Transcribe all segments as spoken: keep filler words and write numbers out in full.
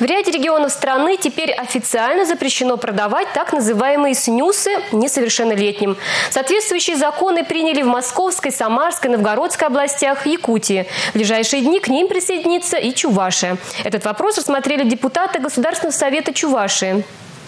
В ряде регионов страны теперь официально запрещено продавать так называемые снюсы несовершеннолетним. Соответствующие законы приняли в Московской, Самарской, Новгородской областях, Якутии. В ближайшие дни к ним присоединится и Чувашия. Этот вопрос рассмотрели депутаты Государственного совета Чувашии.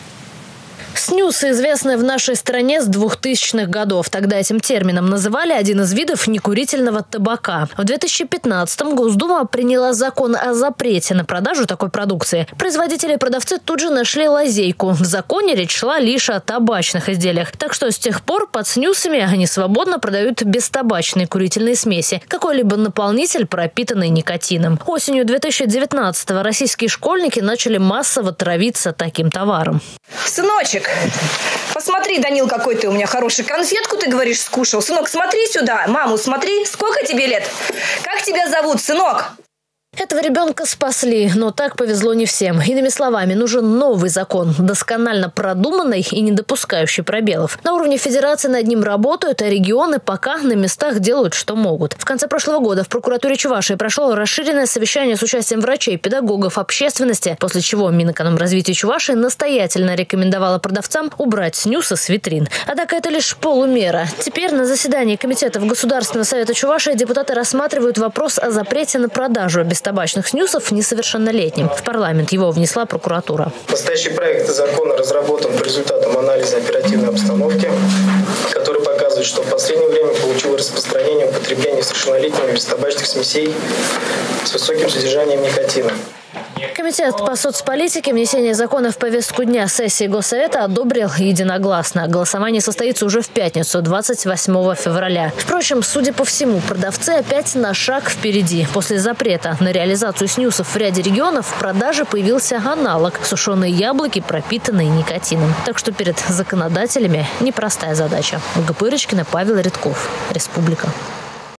Снюсы известны в нашей стране с двухтысячных годов. Тогда этим термином называли один из видов некурительного табака. В две тысячи пятнадцатом Госдума приняла закон о запрете на продажу такой продукции. Производители и продавцы тут же нашли лазейку. В законе речь шла лишь о табачных изделиях. Так что с тех пор под снюсами они свободно продают бестабачные курительные смеси. Какой-либо наполнитель, пропитанный никотином. Осенью две тысячи девятнадцатого российские школьники начали массово травиться таким товаром. Сыночек, посмотри, Данил, какой ты у меня хороший. Конфетку, ты говоришь, скушал. Сынок, смотри сюда. Маму, смотри. Сколько тебе лет? Как тебя зовут, сынок? Этого ребенка спасли, но так повезло не всем. Иными словами, нужен новый закон, досконально продуманный и не допускающий пробелов. На уровне федерации над ним работают, а регионы пока на местах делают, что могут. В конце прошлого года в прокуратуре Чувашии прошло расширенное совещание с участием врачей, педагогов, общественности, после чего Минэкономразвития Чувашии настоятельно рекомендовало продавцам убрать снюсы с витрин. Однако это лишь полумера. Теперь на заседании комитетов Государственного совета Чувашии депутаты рассматривают вопрос о запрете на продажу без табачных снюсов несовершеннолетним. В парламент его внесла прокуратура. Настоящий проект закона разработан по результатам анализа оперативной обстановки, который показывает, что в последнее время получило распространение употребления несовершеннолетними бестабачных смесей с высоким содержанием никотина. Комитет по соцполитике внесение закона в повестку дня сессии Госсовета одобрил единогласно. Голосование состоится уже в пятницу, двадцать восьмого февраля. Впрочем, судя по всему, продавцы опять на шаг впереди. После запрета на реализацию снюсов в ряде регионов в продаже появился аналог – сушеные яблоки, пропитанные никотином. Так что перед законодателями непростая задача. Ольга Пырочкина, Павел Редков. Республика.